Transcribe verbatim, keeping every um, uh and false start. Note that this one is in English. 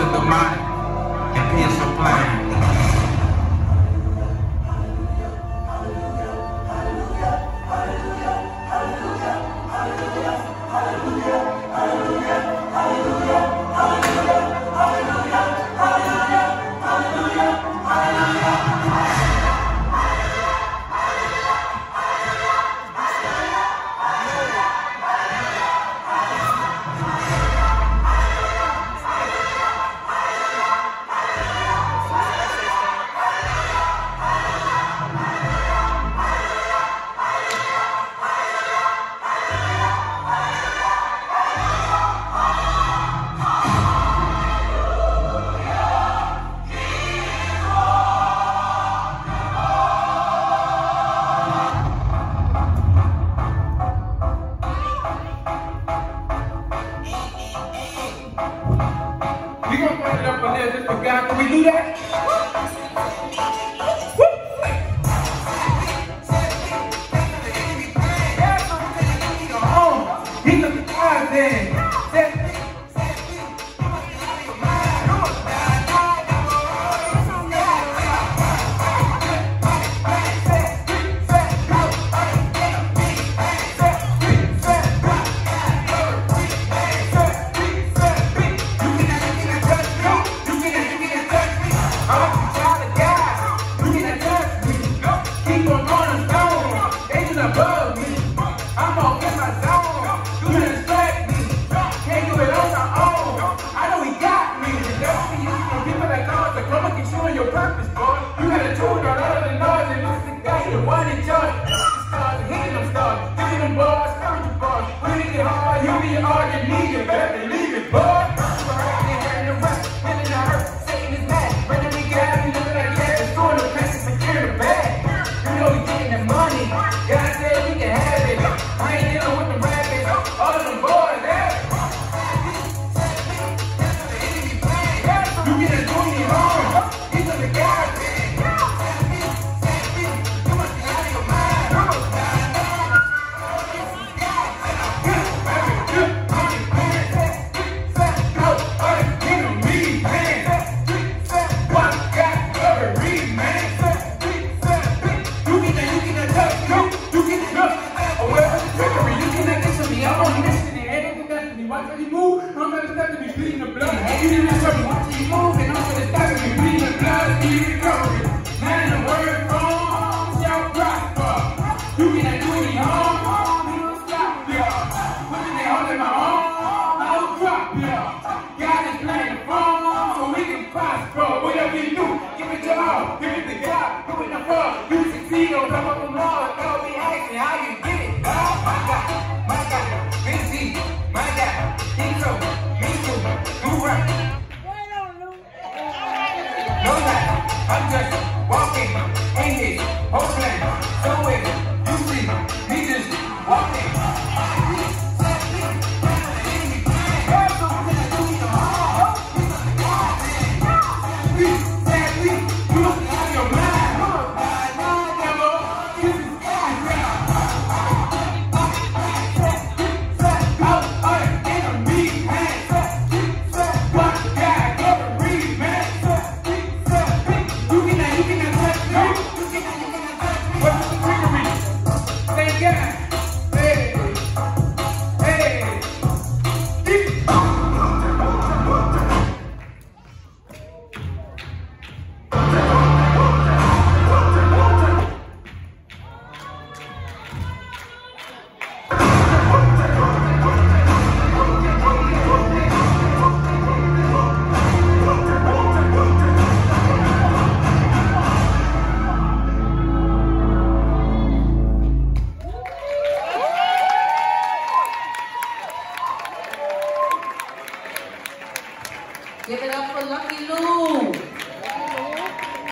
look demonic and peer so plain. We gonna put it up on there just for God. Can we do that? He took the five then. Your purpose, boy. You got a tool that other than noise, and this is the guy, the one in charge. Stars, hitting them stars, giving them bars, spiritual bars. When it get hard, you be all you need, you better believe it, boy. Whatever you do, give it your all, give it to God, do it the fuck, you succeed on top of